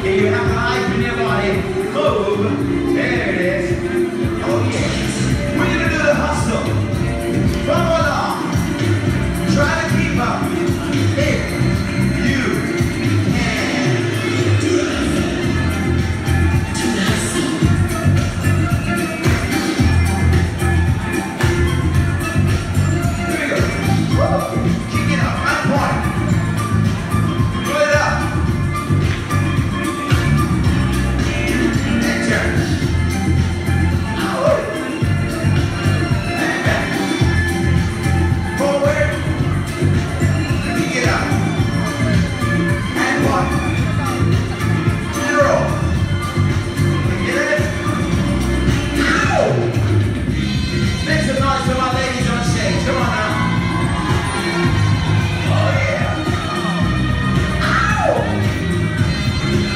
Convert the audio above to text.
If you have life in your body, move. There it is.